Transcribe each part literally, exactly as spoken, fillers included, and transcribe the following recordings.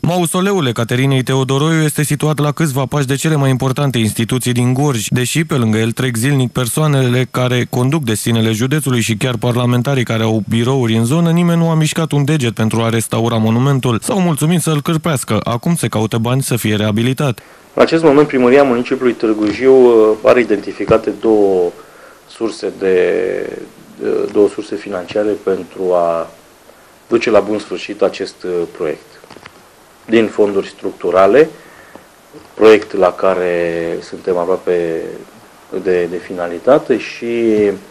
Mausoleul Ecaterinei Teodoroiu este situat la câțiva pași de cele mai importante instituții din Gorj, deși pe lângă el trec zilnic persoanele care conduc destinele județului și chiar parlamentarii care au birouri în zonă, nimeni nu a mișcat un deget pentru a restaura monumentul. S-au mulțumit să-l cârpească. Acum se caută bani să fie reabilitat. În acest moment, Primăria Municipiului Târgu Jiu are identificate două surse, de, două surse financiare pentru a duce la bun sfârșit acest proiect. Din fonduri structurale, proiect la care suntem aproape de, de finalitate, și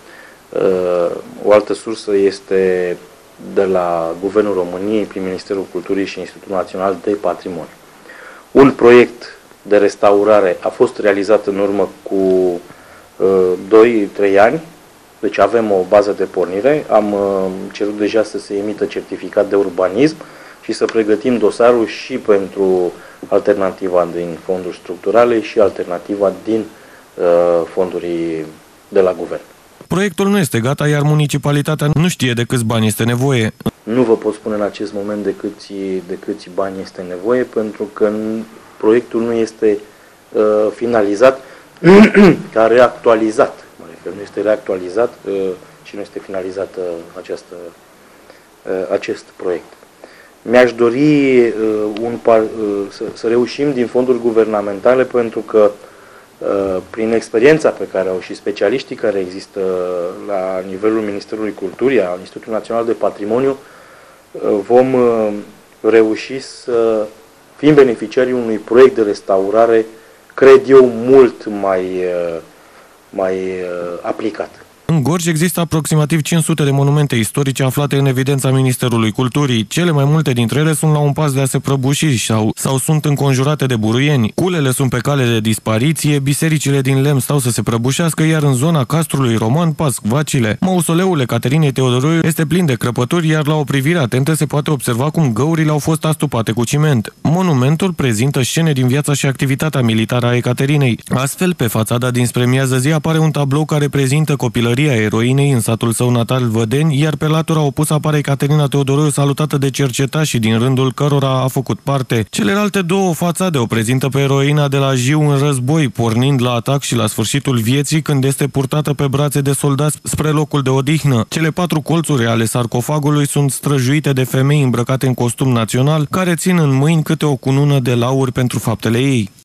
uh, o altă sursă este de la Guvernul României, prin Ministerul Culturii și Institutul Național de Patrimoniu. Un proiect de restaurare a fost realizat în urmă cu uh, doi trei ani, deci avem o bază de pornire, am uh, cerut deja să se emită certificat de urbanism și să pregătim dosarul și pentru alternativa din fonduri structurale și alternativa din uh, fonduri de la guvern. Proiectul nu este gata, iar municipalitatea nu știe de câți bani este nevoie. Nu vă pot spune în acest moment de câți, de câți bani este nevoie, pentru că proiectul nu este uh, finalizat ca reactualizat. Mă refer, nu este reactualizat uh, și nu este finalizat uh, această, uh, acest proiect. Mi-aș dori uh, un par, uh, să, să reușim din fonduri guvernamentale, pentru că uh, prin experiența pe care au și specialiștii care există la nivelul Ministerului Culturii, al Institutului Național de Patrimoniu, uh, vom uh, reuși să fim beneficiarii unui proiect de restaurare, cred eu, mult mai, uh, mai uh, aplicat. În Gorj există aproximativ cinci sute de monumente istorice aflate în evidența Ministerului Culturii. Cele mai multe dintre ele sunt la un pas de a se prăbuși sau, sau sunt înconjurate de buruieni. Culele sunt pe cale de dispariție, bisericile din lemn stau să se prăbușească, iar în zona castrului roman pasc vacile. Mausoleul Ecaterinei Teodoroiu este plin de crăpături, iar la o privire atentă se poate observa cum găurile au fost astupate cu ciment. Monumentul prezintă scene din viața și activitatea militară a Ecaterinei. Astfel, pe fațada dinspre miază zi apare un tablou care prezintă copilăria eroinei în satul său natal Vădeni, iar pe latura opusă apare Ecaterina Teodoroiu, salutată de cercetași din rândul cărora a făcut parte. Celelalte două fațade o prezintă pe eroina de la Jiu în război, pornind la atac și la sfârșitul vieții, când este purtată pe brațe de soldați spre locul de odihnă. Cele patru colțuri ale sarcofagului sunt străjuite de femei îmbrăcate în costum național, care țin în mâini câte o cunună de lauri pentru faptele ei.